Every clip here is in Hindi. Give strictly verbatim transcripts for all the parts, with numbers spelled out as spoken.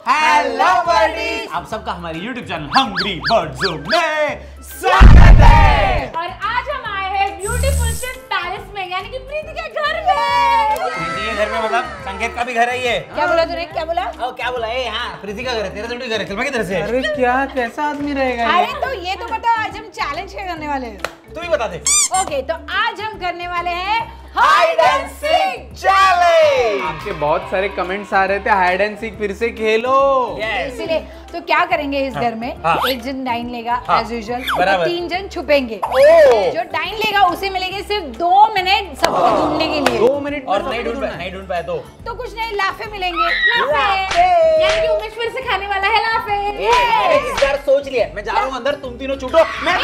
हेलो बर्डीज, आप सबका हमारे YouTube channel hungry bird zoom में स्वागत है। और आज हम आए हैं ब्यूटीफुल शिप पैलेस में, यानी कि प्रीति के घर में। प्रीति के घर में मतलब संकेत का भी घर है ये। क्या बोला तूने? क्या बोला? ओ क्या बोला? ए हाँ, प्रीति का घर है, तेरा थोड़ी घर है। चल मैं किधर से? अरे क्या, कैसा आदमी रहेगा ये? अरे तो ये तो बताओ, आज हम चैलेंज क्या करने वाले हैं? तू ही बता दे। ओके, तो आज हम करने वाले हैं हाइड एंड सीक चैलेंज। आपके बहुत सारे कमेंट्स आ रहे थे हाइड एंड सीक फिर से खेलो। Yes. इसीलिए तो क्या करेंगे इस घर में, हाँ। एक जन डाइन लेगा हाँ। एज यूजुअल, बराबर। तीन जन छुपेंगे। ओ। जो डाइन लेगा उसे मिलेंगे सिर्फ दो मिनट सबको ढूंढने के लिए। दो मिनट और नहीं ढूंढ पाए, नहीं ढूंढ पाए तो तो कुछ नहीं, लाफे मिलेंगे। लाफे लाफे। यानी कि उमेश फिर से खाने वाला है लाफे। ए, इस बार सोच लिया, मैं जा रहा हूँ अंदर, तुम तीनों छूटो, मैं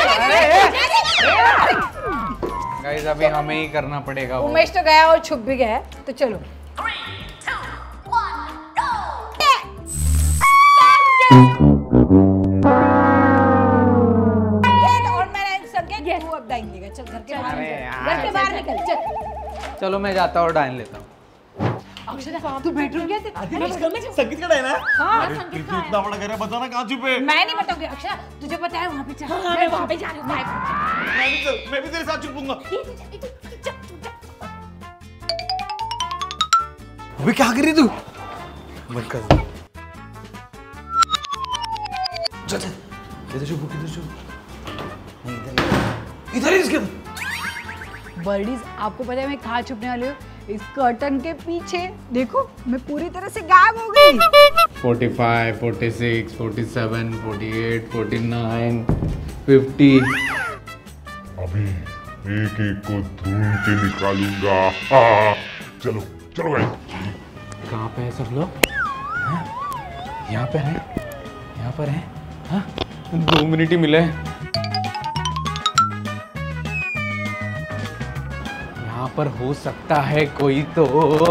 गाइस अभी हमें ही करना पड़ेगा वो। उमेश तो गया और छुप भी गया है, तो चलो। और मैंने संकेत, तू अब डाइन लेगा। चल घर के बाहर अरे निकल, यार। घर के बाहर निकल। चल चलो मैं जाता हूँ और डाइन लेता हूँ। अक्षरा, तू बेडरूम गया था? संगीत का है ना? हाँ, इतना बड़ा घर है, बताना कहाँ छुपे? मैं नहीं बताऊंगी। अक्षरा तुझे पता है वहाँ पे चल, मैं वहाँ पे जा रही हूँ। मैं भी चल, मैं भी तेरे साथ छुपूंगा। अबे क्या कर रही तू? मत कर। चल चल, इधर छुप, इधर छुप। नहीं इधर, इधर ही इसके। बर्डीज, आपको पता है मैं कहाँ छुपने वाली हूँ? इस कर्टन के पीछे। देखो मैं पूरी तरह से गायब हो गई। पैंतालीस, छियालीस, सैंतालीस, अड़तालीस, उनचास, पचास। अभी एक एक को ढूंढ के निकालूंगा। हाँ, चलो चलो भाई। कहाँ पे है सब लोग? हैं? यहाँ पे है, यहाँ पर है। हाँ? दो मिनट ही मिले। यहाँ पर हो सकता है कोई तो।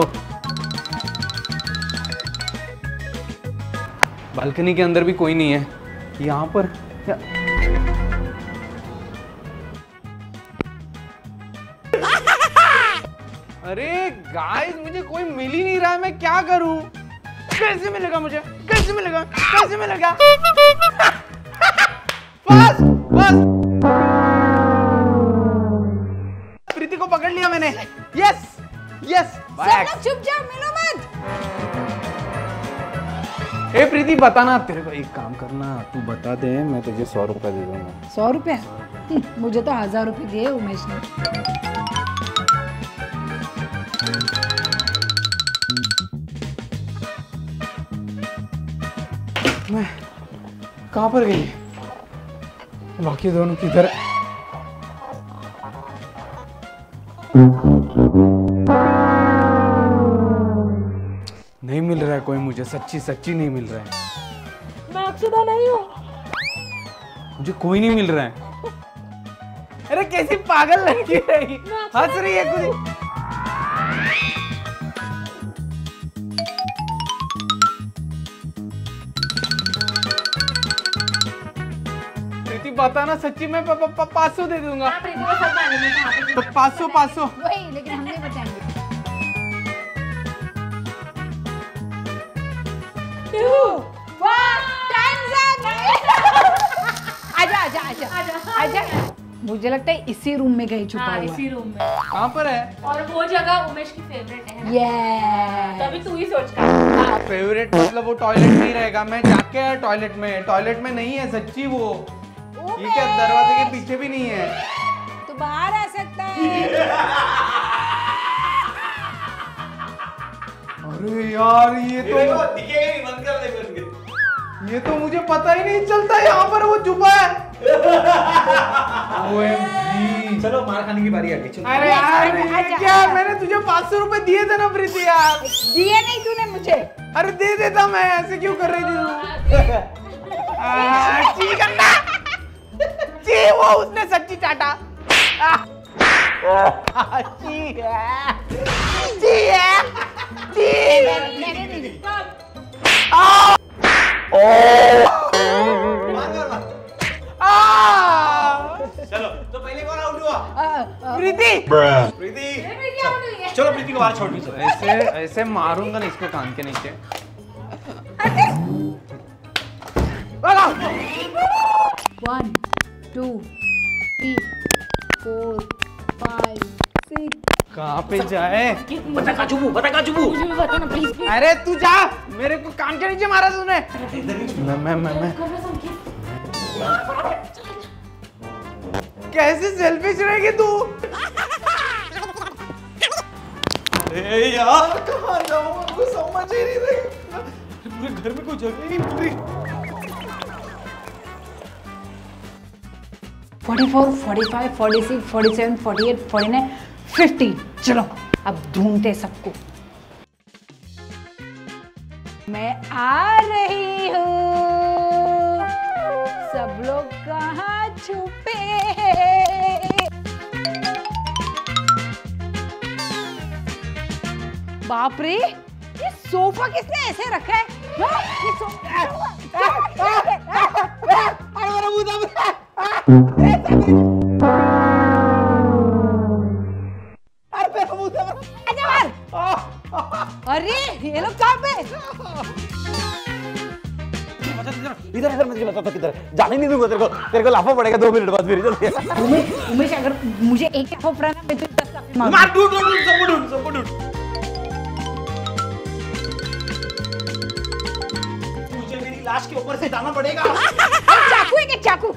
बालकनी के अंदर भी कोई नहीं है। यहाँ पर या... अरे गाइस, मुझे कोई मिल ही नहीं रहा है, मैं क्या करूं? कैसे मिलेगा मुझे? कैसे मिलेगा? कैसे मिलेगा? बस बस, प्रीति को पकड़ लिया मैंने। Yes yes. सब लोग चुप जाओ, मिलो मत। ए प्रीति, बताना तेरे को, एक काम करना, तू बता दे, मैं तुझे सौ रुपए दे दूंगा। सौ रुपए? मुझे तो हजार रुपए दिए उमेश ने। मैं कहाँ पर गई? बाकी दोनों किधर? नहीं मिल रहा है कोई मुझे, सच्ची सच्ची नहीं मिल रहा है। मैं अक्षरा नहीं हूँ। मुझे कोई नहीं मिल रहा है। अरे कैसी पागल लड़की रही, हंस रही है कुछ। बताना सच्ची, मैं पाँच सौ दे दूंगा। पाँच सौ पाँच सौ वही, लेकिन हम नहीं बताएंगे। आजा आजा आजा आजा आजा। मुझे लगता है इसी रूम में कहीं छुपा हाँ, हुआ इसी है। रूम में। कहाँ पर है? और वो जगह उमेश की फेवरेट है। ये तभी तू ही सोच कर। फेवरेट मतलब वो टॉयलेट नहीं रहेगा, मैं जाके आया टॉयलेट में। टॉयलेट में नहीं है सच्ची वो। ये क्या दरवाजे के पीछे भी नहीं है? तो बाहर आ सकता है। अरे यार, ये तो दिखेगा नहीं, बंद कर दे, बंद कर। ये तो मुझे पता ही नहीं चलता यहाँ पर वो छुपा है। O M G. चलो मार खाने की बारी आ गई। चलो। अरे यार, ये क्या, मैंने तुझे पाँच सौ रुपए दिए थे ना प्रीति यार। दिए नहीं तूने मुझे। अरे दे देता मैं, ऐसे क्यों कर रही थी तू? ची करना जी, वो उसने सच्ची चाटा। ची है, ची है, ची। मैंने नहीं दी। चलो तो पहले कौन आउट हुआ? प्रीति। प्रीति। चलो प्रीति को बाहर छोड़ दीजिए। ऐसे ऐसे मारूंगा ना इसको कान के नीचे। One two three four five six. कहाँ पे जाए? बता कहाँ छुपू, बता कहाँ छुपू। मुझे भी बता ना प्लीज प्लीज। अरे तू जा, मेरे को कान के नीचे मारा तूने। मैं मैं मैं मैं कैसे सेल्फिश रहेगी तू? अरे यार कहाँ जाऊँ, मुझको समझ ही नहीं रही। पूरे घर में कोई जगह ही नहीं मिल रही। Forty four, forty five, forty six, forty seven, forty eight, forty nine, fifty. चलो अब ढूंढते सबको। मैं आ रही हूँ, सब लोग कहाँ छुपे हैं? बाप रे, ये सोफा किसने ऐसे रखा है? हाँ, ये सोफा अरे ये लोग कहाँ पे? इधर इधर मुझे बताता किधर, जाने नहीं दूंगा तेरे को, तेरे को लाफा पड़ेगा दो मिनट बाद फिर। जल्दी उमेश, उमेश अगर मुझे एक लाफा पड़ा ना मैं तो दस लाफे मारूंगा। मार, ढूंढ ढूंढ ढूंढ, सबको ढूंढ सबको ढूंढ। मुझे मेरी लाश के ऊपर से जाना पड़ेगा। चाकू है क्या? चाकू।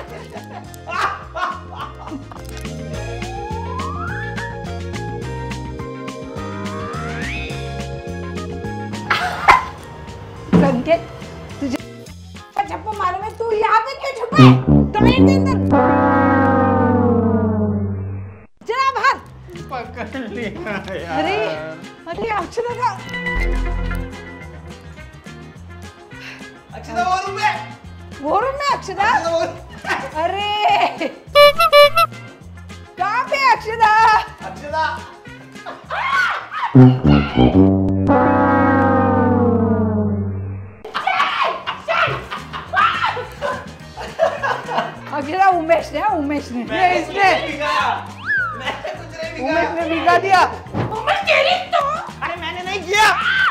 संकेत, तुझे छप्पा मालूम है तू यहाँ पे क्यों छुपा है? टॉयलेट के अंदर। चला बाहर। पकड़ लिया यार। अरे अरे अक्षरा का अक्षरा वो रूम में, वो रूम में अक्षरा। अरे कहाँ पे अक्षरा? अक्षरा अक्षरा उमेश ने उमेश ने मैं इसने उमेश ने भिगा दिया। उमेश तेरी तो। अरे मैंने नहीं किया।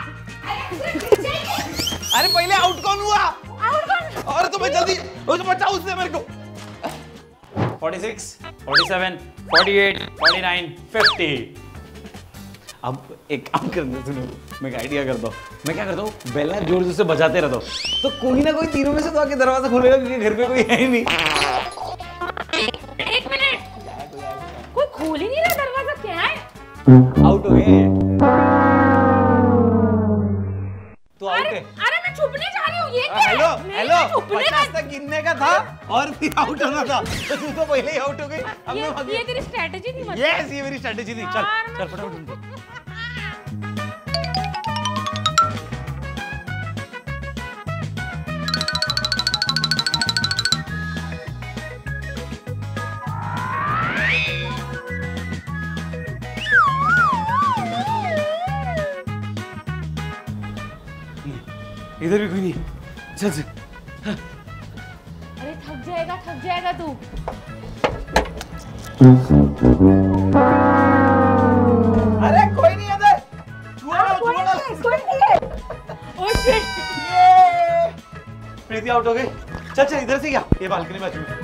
अरे पहले आउट कौन हुआ? आउट कौन? और तुम्हें जल्दी उसको बचाओ, उसने मेरे को। Forty six, forty seven, forty eight, forty nine, fifty. अब एक काम कर दो, सुनो मैं एक आइडिया करता हूँ। मैं क्या करता हूँ, बेल ना जोर जोर से बजाते रहता हूँ, तो कोई ना कोई तीनों में से तो आके दरवाजा खोलेगा, क्योंकि घर पे कोई है ही नहीं। एक मिनट, कोई खोल ही नहीं रहा दरवाजा, क्या है? आउट हो गए तो आउट अरे है। अरे मैं छुपने जा रही हूँ, ये क्या है? हेलो नहीं, हेलो, मैं छुपने पचास का- तक गिनने का था और फिर आउट होना था, तो तू तो पहले ही आउट हो गई। अब ये मैं भाग ये तेरी स्ट्रेटजी थी मतलब। यस, ये मेरी स्ट्रेटेजी थी। चल यार, चल मैं- फटाफट ढूंढ। इधर भी कोई नहीं। चल चल। अरे थक जाएगा थक जाएगा तू। अरे कोई नहीं इधर। कोई नहीं, कोई नहीं है। Oh shit. ये प्रीति आउट हो गई। चल चल इधर से क्या, ये बालकनी में आ चुकी।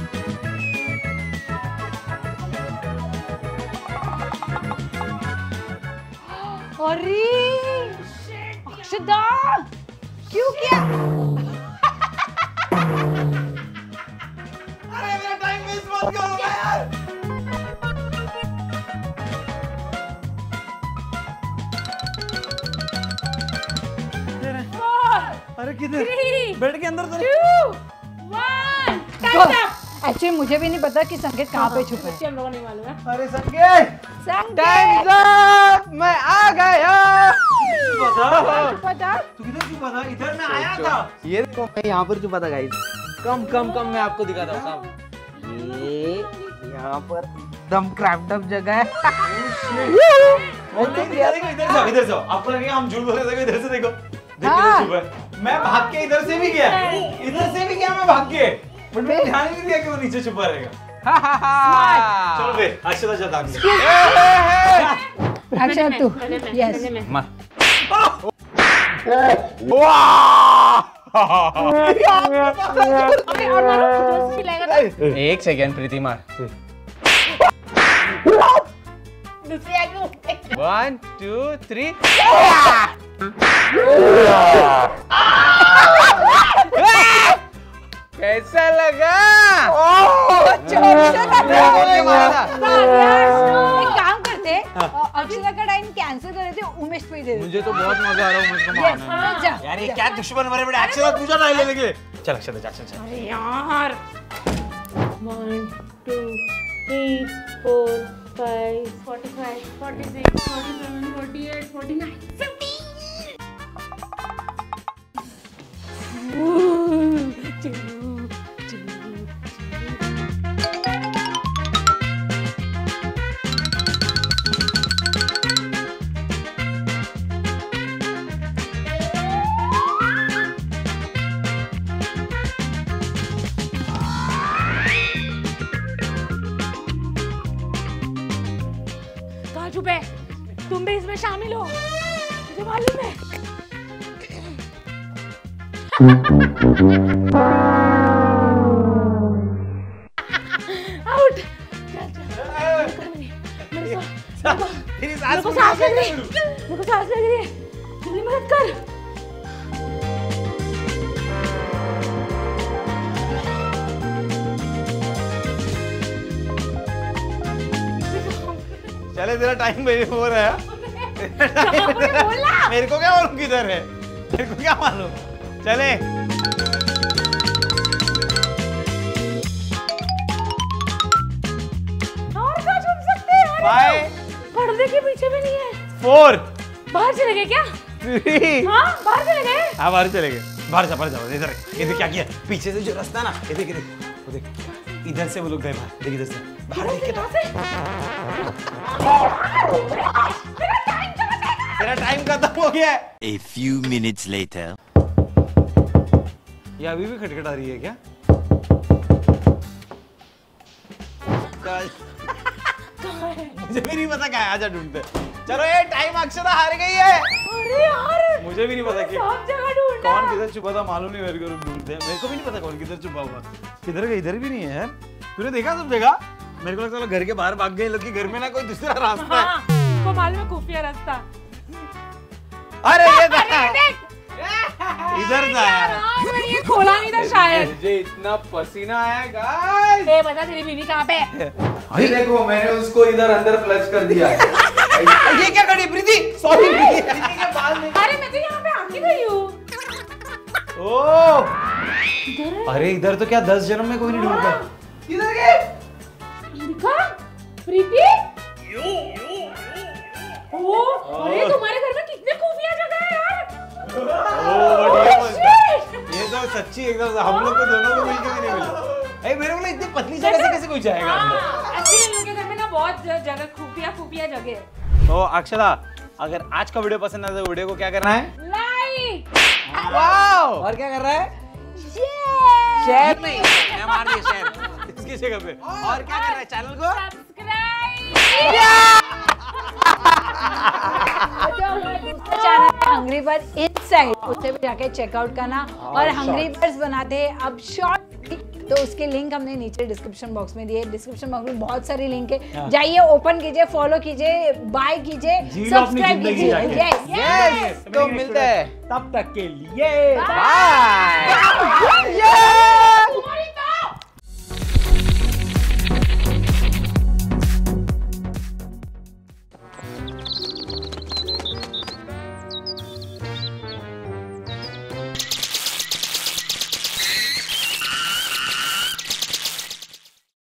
अरे अक्षदा क्यों किया? अरे मेरा टाइम वेस्ट मत करो यार। अरे किधर? Three, बेड के अंदर तो नहीं। two, one, time up। Actually मुझे भी नहीं पता कि संकेत कहाँ पे छुपा है। बच्चे हम लोगों नहीं मालूम है। अरे संकेत, संकेत टाइम्स अप, मैं आ गया। बता पता तू किधर छुपा था? इधर मैं आया था। ये देखो मैं यहाँ पर छुपा था गाइस। कम कम कम मैं आपको दिखाता हूँ कम। ये यहाँ पर दम क्रैप्ड अप जगह है। देखो इधर जाओ, इधर जाओ। आपको लगेगा हम झूठ बोल रहे थे, इधर से देखो। देख हाँ। किधर छुपा है। मैं भाग के इधर से भी गया, इधर से भी गया मैं भाग के, बट मैंने ध्यान ही नहीं दिया कि वो नीचे छुपा रहेगा। चलो बे, अक्षता जा दाग ले। अक्षर तू पहले मैं, यस पहले मैं। मार। अबे और मारो जोर से चिल्लाएगा तो एक सेकेंड प्रीति मार। दूसरी आगे उठे। One two three. कैसा लगा? एक काम करते हैं, अक्षरा का टाइम कैंसिल कर देते, उमेश पे दे देते। मुझे तो बहुत मजा आ रहा है उमेश को मारने में। जा। यार ये क्या दुश्मन बड़े बड़े अक्षरा पूछा ना ले लेंगे। चल अक्षरा जा चल चल। अरे यार one two three four five forty five forty six forty seven forty eight forty nine fifty. कहाँ चुप है? तुम भी इसमें शामिल हो, मुझे मालूम है। आउट। मेरे को सांस लग रही है, मेरे को सांस लग रही है, जल्दी मदद कर। चले तेरा टाइम हो रहा है। बोला। मेरे को क्या मालूम किधर है, मेरे को क्या मालूम। चले और कहाँ छुप सकते हैं? फाइव पर्दे के पीछे भी नहीं है। फोर बाहर चले गए क्या? थ्री। हाँ बाहर चले गए। हाँ बाहर चले गए। बाहर जा बाहर जाओ इधर। ये देख क्या किया पीछे से जो रास्ता है ना, ये देख ये देख वो देख इधर से वो लोग गए बाहर। देख इधर से बाहर देख के तो तेरा टाइम खत्म हो गया है। A few minutes later. ये अभी भी खटखटा रही है क्या? मुझे भी नहीं पता क्या है, आजा ढूंढते। चलो ये टाइम अक्षरा हार गई है। अरे यार मुझे भी नहीं पता कि सब जगह ढूंढा। कौन किधर छुपा था, मालूम नहीं। मेरे को ढूंढते हैं, मेरे को भी नहीं पता कौन किधर छुपा हुआ। किधर गए? इधर भी नहीं है यार। तूने देखा सब जगह? मेरे को लगता है घर के बाहर भाग गए लोग, घर में ना कोई दूसरा रास्ता है। हाँ, को मालूम है खुफिया रास्ता। अरे ये था, अरे देख इधर था यार। हाँ, मैंने ये खोला नहीं था शायद। मुझे इतना पसीना आया गाइस। ए बता तेरी बीवी कहाँ पे है? ये देखो मैंने उसको इधर अंदर फ्लश कर दिया है। ये क्या करी प्रीति? सॉरी प्रीति। अरे मैं तो यहाँ पे आके गई हूँ। ओह अरे इधर तो क्या दस जन्म में कोई नहीं ढूंढता। किधर गए? दिखा प्रीति। ओ अरे तुम्हारे घर में कितने खुफिया जगह है यार। ये तो सच्ची एकदम हम लोग को दोनों को मिलकर भी नहीं मिला। ए मेरे को इतनी पतली जगह से कैसे कोई जाएगा अंदर? एक्चुअली लोगों के घर में ना बहुत जगह खुफिया खुफिया जगह है। तो अक्षरा अगर आज का वीडियो पसंद आया तो वीडियो को क्या करना है? लाइक। वाओ और क्या कर रहा है? शेयर नहीं, मैं मार दिया शेयर इसकी जगह पे। और क्या करना है? चैनल को subscribe. Channel hungry birds inside, उसे भी जाके चेकआउट करना। और हंग्री बर्ड्स बनाते हैं अब शॉर्ट, तो उसके लिंक हमने नीचे डिस्क्रिप्शन बॉक्स में दिए। डिस्क्रिप्शन बॉक्स में बहुत सारी लिंक है, जाइए ओपन कीजिए, फॉलो कीजिए, बाय कीजिए, सब्सक्राइब कीजिए। यस यस तो मिलते हैं तब तक के लिए बाय।